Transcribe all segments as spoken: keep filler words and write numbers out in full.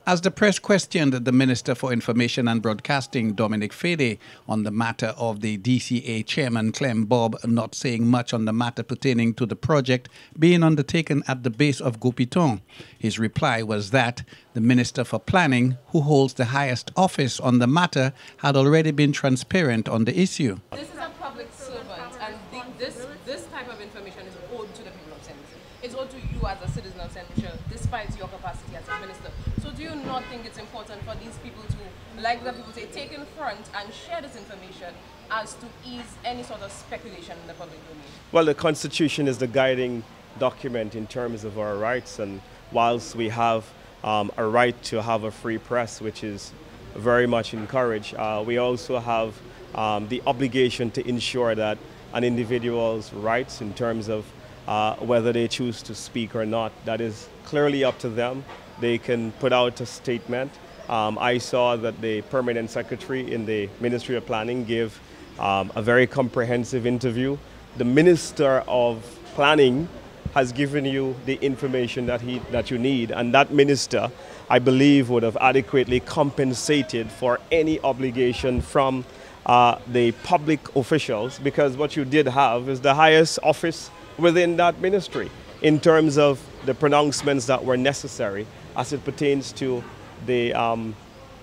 As the press questioned the Minister for Information and Broadcasting, Dominic Fede, on the matter of the D C A chairman Clem Bob not saying much on the matter pertaining to the project being undertaken at the base of Gros Piton, his reply was that the Minister for Planning, who holds the highest office on the matter, had already been transparent on the issue. This is a public servant, and the, this, this type of information is owed to the people of Saint Lucia. It's owed to you as a citizen of Saint Lucia, despite your capacity as a minister. So do you not think it's important for these people to, like the people say, take in front and share this information as to ease any sort of speculation in the public domain? Well, the Constitution is the guiding document in terms of our rights, and whilst we have um, a right to have a free press, which is very much encouraged, uh, we also have um, the obligation to ensure that an individual's rights in terms of uh, whether they choose to speak or not, that is clearly up to them. They can put out a statement. Um, I saw that the permanent secretary in the Ministry of Planning gave um, a very comprehensive interview. The Minister of Planning has given you the information that, he, that you need, and that minister, I believe, would have adequately compensated for any obligation from uh, the public officials, because what you did have is the highest office within that ministry in terms of the pronouncements that were necessary as it pertains to the, um,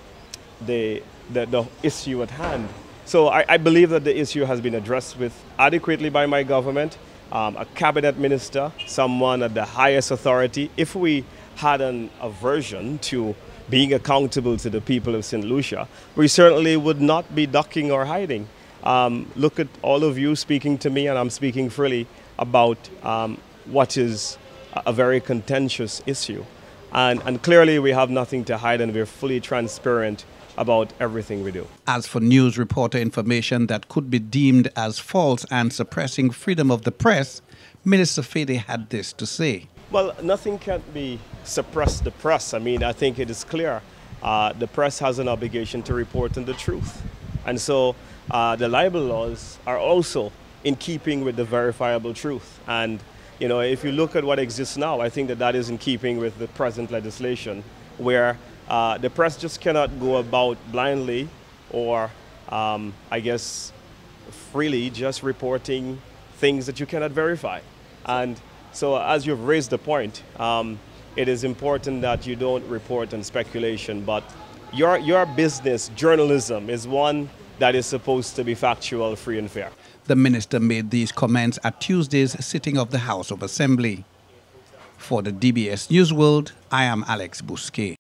the, the, the issue at hand. So I, I believe that the issue has been addressed with adequately by my government, um, a cabinet minister, someone at the highest authority. If we had an aversion to being accountable to the people of Saint Lucia, we certainly would not be ducking or hiding. Um, look at all of you speaking to me, and I'm speaking freely about um, what is a very contentious issue. And, and clearly we have nothing to hide, and we're fully transparent about everything we do. As for news reporter information that could be deemed as false and suppressing freedom of the press, Minister Fede had this to say. Well, nothing can be suppress the press. I mean, I think it is clear. Uh, the press has an obligation to report on the truth. And so uh, the libel laws are also in keeping with the verifiable truth. And you know, if you look at what exists now, I think that that is in keeping with the present legislation, where uh, the press just cannot go about blindly or, um, I guess, freely just reporting things that you cannot verify. And so as you've raised the point, um, it is important that you don't report on speculation, but your, your business, journalism, is one that is supposed to be factual, free and fair. The minister made these comments at Tuesday's sitting of the House of Assembly. For the D B S News World, I am Alex Bousquet.